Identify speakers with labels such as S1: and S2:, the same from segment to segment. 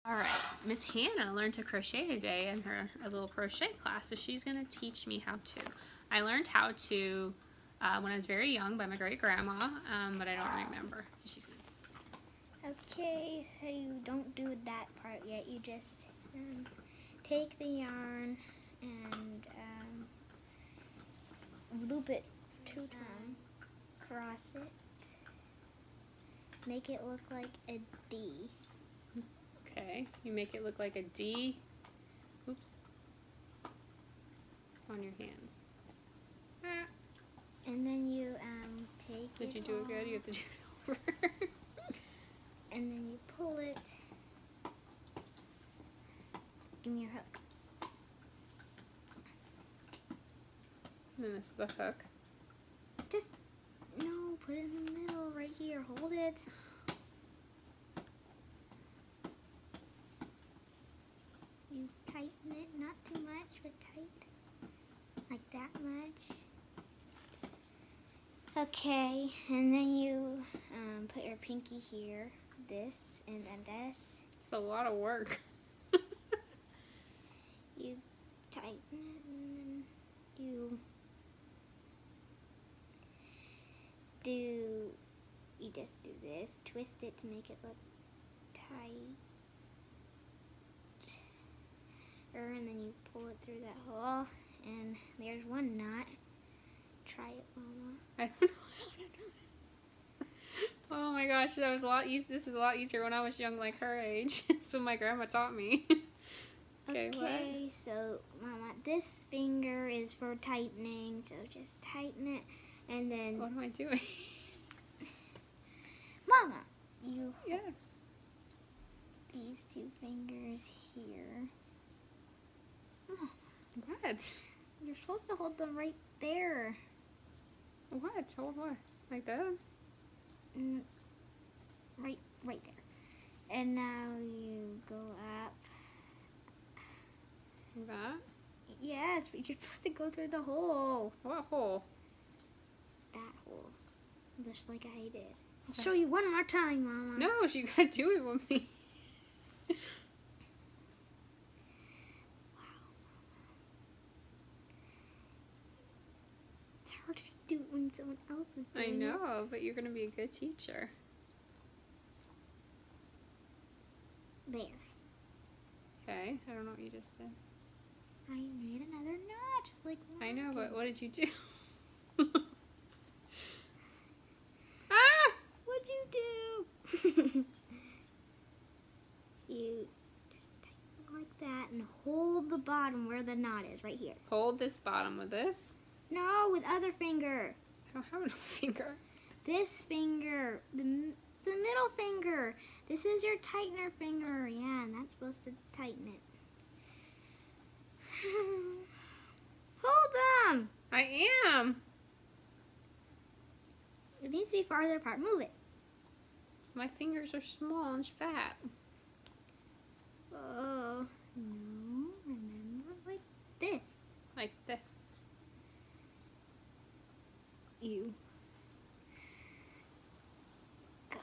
S1: Alright, Miss Hannah learned to crochet today in her little crochet class, so she's going to teach me how to. I learned how to when I was very young by my great-grandma, but I don't remember, so she's going to.
S2: Okay, so you don't do that part yet, you just take the yarn and loop it 2 times, cross it, make it look like a D.
S1: Okay, you make it look like a D. Oops. On your hands. Ah.
S2: And then you take
S1: Did
S2: it
S1: you do it good? You have to do it over.
S2: and then you pull it. Give me your hook.
S1: And then this is the hook.
S2: Just, no, put it in the middle, right here. Hold it. You tighten it, not too much, but tight. Like that much. Okay, and then you put your pinky here, this, and then this.
S1: It's a lot of work.
S2: You tighten it, and then you just do this, twist it to make it look tight. And then you pull it through that hole, and there's one knot. Try it, Mama.
S1: I don't know how to do it. Oh my gosh, that was a lot easier. This is a lot easier when I was young, like her age. That's what my grandma taught me.
S2: Okay, so Mama, this finger is for tightening, so just tighten it, and then
S1: What am I doing?
S2: Mama, you
S1: Yes.
S2: these 2 fingers here. Oh,
S1: What?
S2: you're supposed to hold them right there.
S1: What? Hold what? Like that?
S2: Right there. And now you go up.
S1: Like that?
S2: Yes, but you're supposed to go through the hole.
S1: What hole?
S2: That hole. Just like I did. I'll show you one more time, Mama.
S1: No, you gotta do it with me.
S2: It's harder to do it when someone else is doing
S1: I
S2: it.
S1: know, but you're gonna be a good teacher.
S2: There.
S1: Okay, I don't know what you just did.
S2: I made another knot, just like
S1: I know, but
S2: Rocky.
S1: what did you do? Ah!
S2: What'd you do? You just tighten like that and hold the bottom where the knot is, right here.
S1: Hold this bottom with this.
S2: No, with other finger.
S1: I don't have another finger.
S2: This finger, the middle finger. This is your tightener finger. Yeah, and that's supposed to tighten it. Hold them.
S1: I am.
S2: It needs to be farther apart. Move it.
S1: My fingers are small and fat.
S2: Oh, no. Remember, like this.
S1: Like this.
S2: You go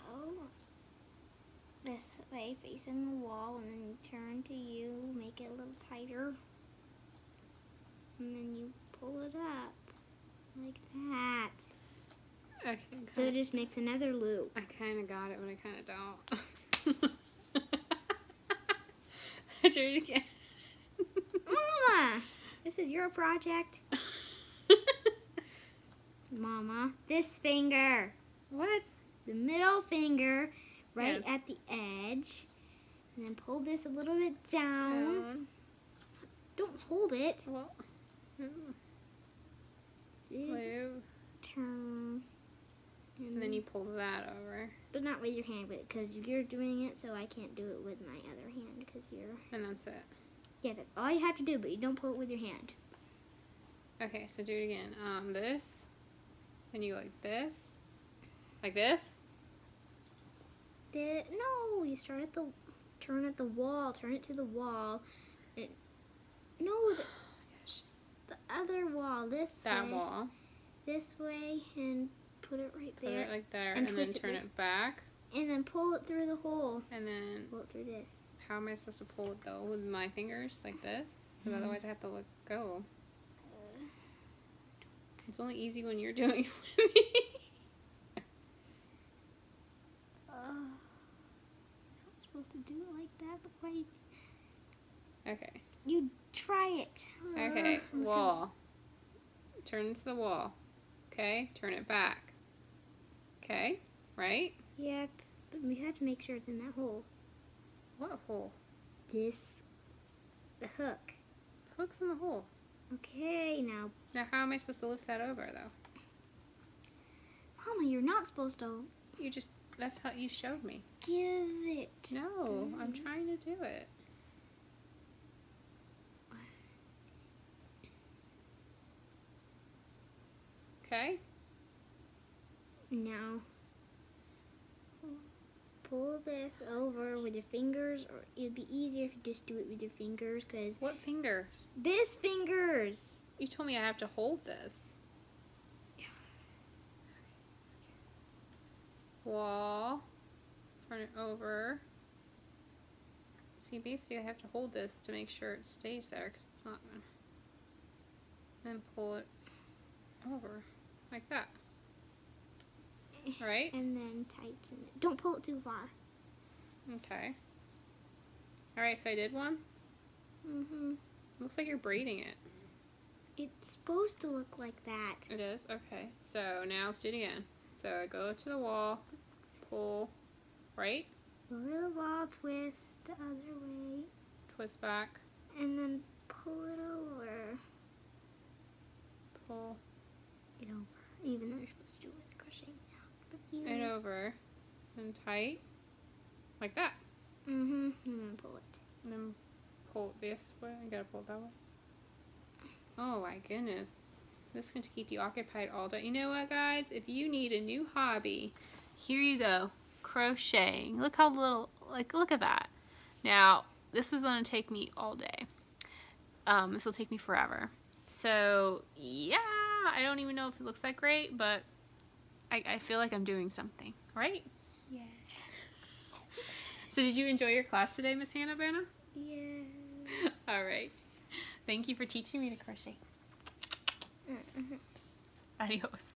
S2: this way, facing the wall, and then you turn to you, make it a little tighter, and then you pull it up like that.
S1: Okay,
S2: So it just makes another loop.
S1: I kind of got it, but I kind of don't. Do it again.
S2: Mama, this is your project. Mama, this finger,
S1: What?
S2: the middle finger, right
S1: Yes.
S2: at the edge, and then pull this a little bit down. Don't hold it.
S1: Well,
S2: Turn.
S1: and then you pull that over,
S2: But not with your hand, but because you're doing it, so I can't do it with my other hand because you're.
S1: and that's it.
S2: Yeah, that's all you have to do, but you don't pull it with your hand.
S1: Okay, so do it again. This, and you like this, like this.
S2: No, you start at the, turn at the wall, turn it to the wall. No, the other wall, this
S1: That
S2: way.
S1: wall.
S2: This way, and put it right
S1: Put
S2: there.
S1: it like there,
S2: And
S1: and then
S2: twist it
S1: turn
S2: this-
S1: it back,
S2: And then pull it through the hole.
S1: and then
S2: Pull it through this.
S1: how am I supposed to pull it though? With my fingers like this? Because otherwise I have to let go. It's only easy when you're doing it with me.
S2: Not supposed to do it like that, but why?
S1: Okay.
S2: You try it.
S1: Okay. Wall. Turn into the wall. Okay. Turn it back. Okay. Right?
S2: Yeah, but we have to make sure it's in that hole.
S1: What hole?
S2: The hook.
S1: The hook's in the hole.
S2: Okay, now.
S1: Now how am I supposed to lift that over though?
S2: Mama, you're not supposed to
S1: You just, that's how you showed me.
S2: give it.
S1: No, I'm trying to do it. Okay.
S2: Now, pull this over with your fingers, or it'd be easier if you just do it with your fingers, because
S1: What fingers?
S2: this fingers.
S1: You told me I have to hold this. Wall. Turn it over. See, basically I have to hold this to make sure it stays there because it's not gonna. Then pull it over like that. Right?
S2: And then tighten it. Don't pull it too far.
S1: Okay. Alright, so I did one.
S2: Mm-hmm.
S1: Looks like you're braiding it.
S2: It's supposed to look like that.
S1: It is? Okay. So now let's do it again. So I go to the wall, pull, right?
S2: Go to the wall, twist the other way,
S1: Twist back,
S2: and then pull it over.
S1: pull
S2: It over. Even though you're supposed to do it with crocheting now. But you.
S1: it over, and tight, like that.
S2: Mm-hmm. And then pull it.
S1: And then pull it this way. I gotta pull it that way. Oh my goodness. This is going to keep you occupied all day. You know what, guys? If you need a new hobby, here you go. Crocheting. Look how little, like, look at that. Now, this is going to take me all day. This will take me forever. So, yeah, I don't even know if it looks that great, but I feel like I'm doing something, right?
S2: Yes.
S1: So, did you enjoy your class today, Miss Hannah-Banna?
S2: Yes.
S1: All right. Thank you for teaching me to crochet. Adios.